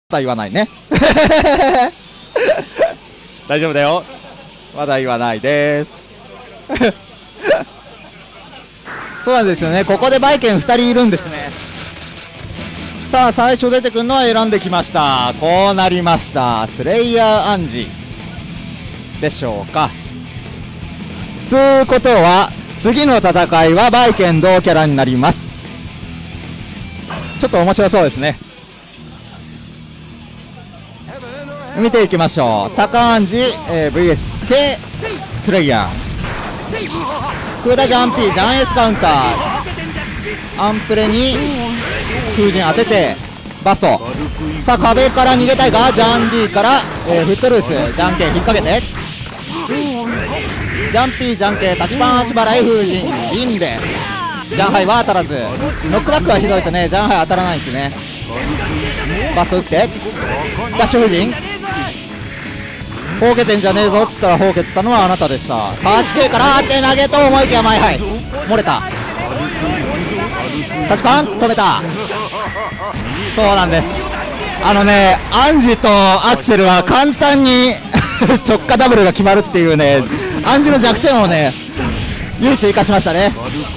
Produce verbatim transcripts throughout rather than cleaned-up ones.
だ言わないね大丈夫だよ、まだ言わないですそうなんですよね、ここでバイケンふたりいるんですね。さあ最初出てくるのは選んできました。こうなりました。スレイヤーアンジでしょうか。つうことは次の戦いはバイケン同キャラになります。ちょっと面白そうですね。見ていきましょう。タカアンジ、えー、ブイエス K スレイヤー、クーダジャンピージャンエースカウンター、アンプレに風神当ててバスト。さあ壁から逃げたいがジャン D から、えー、フットルースジャンケン引っ掛けてジャンピージャンケンタッチパン足払い風神インでジャンハイは当たらず、ノックバックはひどいとねジャンハイ当たらないんですね。バスト打ってダッシュ風神ほうけてんじゃねえぞっつったらほうけてたのはあなたでした。タッチ系から当て投げと思いきやマイハイ漏れた。タッチパン止めた。そうなんです、あのねアンジとアクセルは簡単に直下ダブルが決まるっていうね、アンジの弱点をね唯一生かしましたね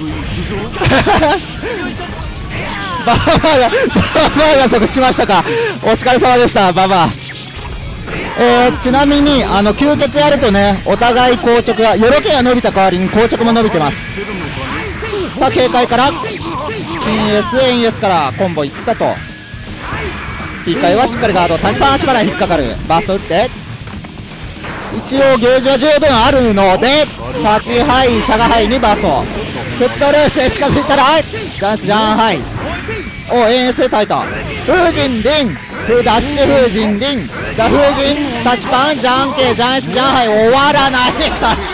ババアがババアが即死しましたか。お疲れ様でしたババア。えー、ちなみにあの吸血やるとねお互い硬直がよろけが伸びた代わりに硬直も伸びてます。さあ警戒から金 S 円 S からコンボいったと。ピーカイはしっかりガード、タッチパン足払い引っかかる、バースト打って一応ゲージは十分あるのでタッチハイシャガハイにバーストフットレースへ近づいたらジャンスジャンハイお エンエス で耐えた。風神リンダッシュ風神リンダ風神タッチパンジャンケジャンエスジャンハイ終わらないタッチ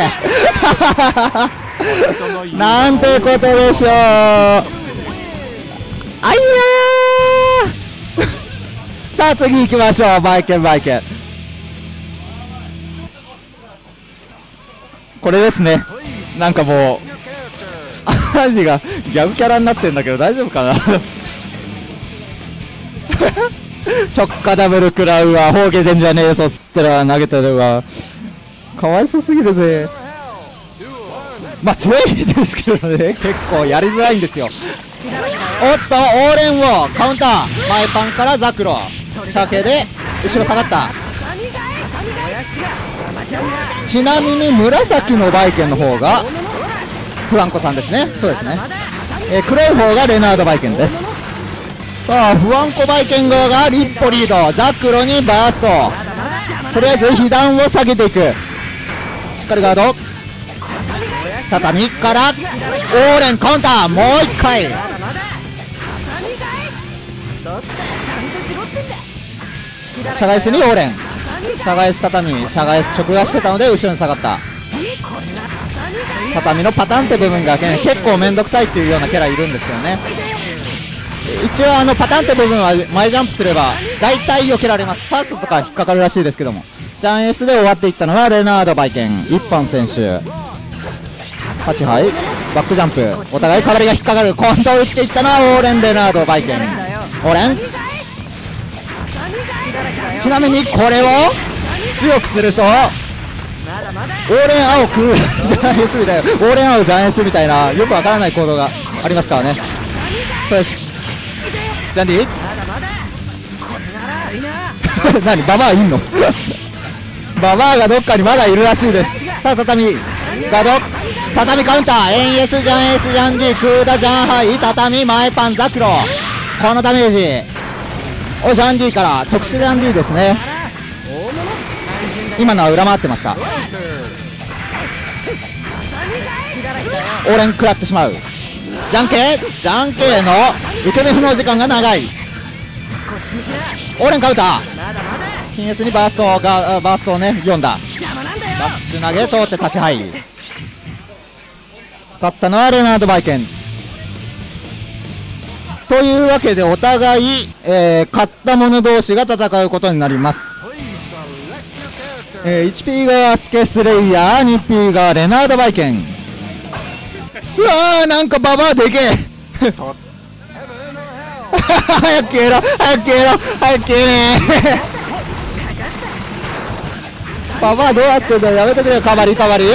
系なんてことでしょう。あいやーさあ次行きましょう。バイケンバイケンこれですね。なんかもうアジがギャグキャラになってるんだけど大丈夫かな直下ダブル食らうわ、ほうけてんじゃねえぞっつったら投げてるわ、かわいそすぎるぜ。まあ強いですけどね結構やりづらいんですよ。おっとオーレンをカウンター前パンからザクロ鮭で後ろ下がった。ちなみに紫のバイケンの方がフランコさんですね。そうですね、えー、黒い方がレナードバイケンです。さあフワンコバイケン側がリッポリード、ザクロにバースト、とりあえず被弾を下げていく、しっかりガード畳からオーレンカウンターもう一回シャガイスにオーレンシャガイス畳シャガイス直がしてたので後ろに下がった。畳のパターンって部分が、ね、結構面倒くさいっていうようなキャラいるんですけどね。一応あのパターンって部分は前ジャンプすれば大体避けられます。ファーストとか引っかかるらしいですけども、ジャンエースで終わっていったのはレナードバイケン一本選手はちはいバックジャンプお互いかばりが引っかかる、今度打っていったのはオーレンレナードバイケンオーレン。ちなみにこれを強くするとオーレン青くジャンエースみたいなオーレン青ジャンエースみたいなよくわからない行動がありますからね。そうです、ジャンディ何ババアいんのババアがどっかにまだいるらしいです。さあ畳ガード畳カウンター エンエス ジャンエスジャンディクーダジャンハイ畳前パンザクロこのダメージおジャンディから特殊ジャンディですね。今のは裏回ってました。オーレン食らってしまう。ジャンケージャンケーの受け身不能時間が長い。オーレンカウンター金 S にバーストがバーストをね読んだダッシュ投げ通って立ちハイ。勝ったのはレナードバイケンというわけでお互い、えー、勝った者同士が戦うことになります。えー、いちピー がスケスレイヤー にピー がレナードバイケン。うわーなんかババアでけえ早く消えろ早く消えろ早く消えねーババアどうやってんだよ、やめてくれよ。カバリカバリ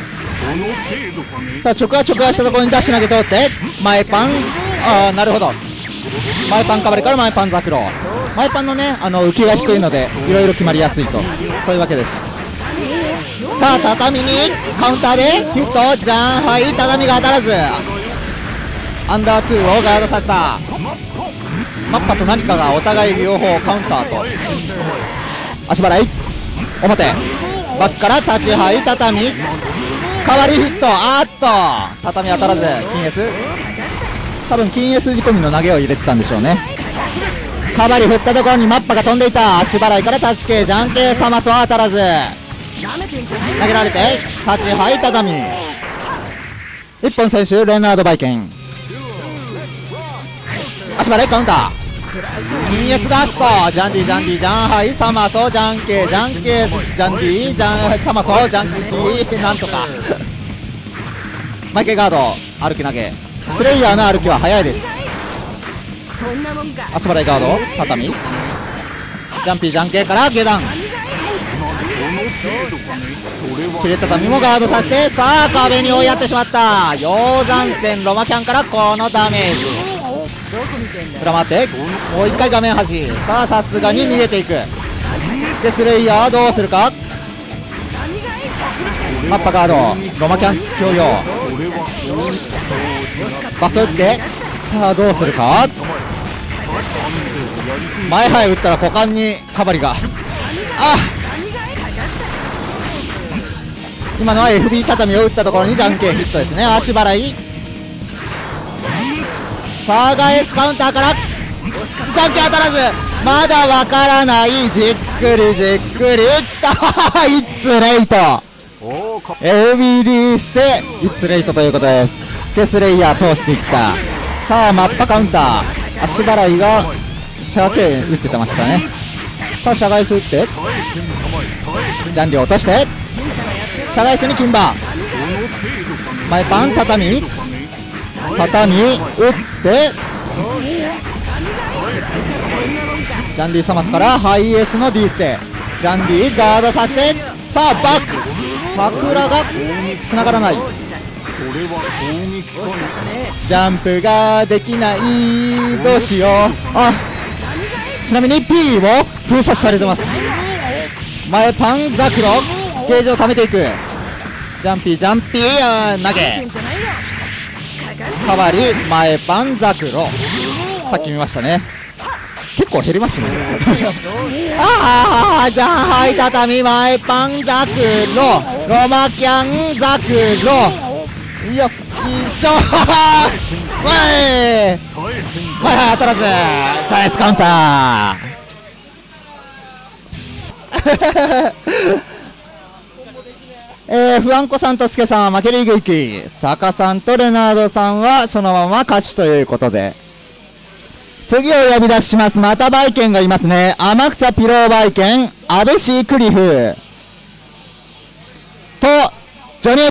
さあ直話直話したところにダッシュ投げ通って前パン、ああなるほど、前パンカバリから前パンザクロ、前パンのねあの浮きが低いのでいろいろ決まりやすいと、そういうわけです。さあ畳にカウンターでヒット、ジャンハイ、畳が当たらずアンダーツーをガードさせた。マッパと何かがお互い両方カウンターと足払い表バックから立ちハイ畳代わりヒット、あーっと畳当たらず金 S、 多分金 S 仕込みの投げを入れてたんでしょうね。カバリ振ったところにマッパが飛んでいた。足払いから立ち系ジャン系サマスは当たらず投げられて立ちハイ畳一本選手レナードバイケン足払いカウンター金 S ダストジャンディジャンディジャンハイサマソジャンケジャンケジャンディジャンサマソジャンディなんとかマイケガード歩き投げスレイヤーの歩きは速いです。足払いガード畳ジャンピージャンケから下段切れ畳もガードさせてさあ壁に追いやってしまった。鷹山戦ロマキャンからこのダメージ裏回ってもう一回画面端、さあさすがに逃げていく。スケスレイヤーどうするか、マッパガードロマキャン強要バス打ってさあどうするか、前ハイ打ったら股間にカバリがあ今のは エフビー 畳を打ったところにジャンケンヒットですね。足払いシャーガエスカウンターからジャンケン当たらずまだわからない、じっくりじっくりいったイッツレイト エフビー リースでイッツレイトということです。スケスレイヤー通していった。さあマッパカウンター足払いがシャーケン打ってましたね。さあシャガイス打ってジャンディ落としてシャガイスにキンバ前パン畳畳打ってジャンディサマスからハイエースの D ステジャンディガードさせてさあバック桜がつながらないジャンプができない、どうしよう。あちなみに P を封殺されてます。前パンザクロゲージを貯めていくジャンピージャンピー投げ代わり前パンザクロさっき見ましたね。結構減りますねああじゃんはい畳前パンザクロロマキャンザクロいや一緒わい前当たらずチャイスカウンターえー、フランコさんとスケさんは負けるイグイキ、タカさんとレナードさんはそのまま勝ちということで、次を呼び出します。またバイケンがいますね。天草ピローバイケン、アベシークリフとジョニー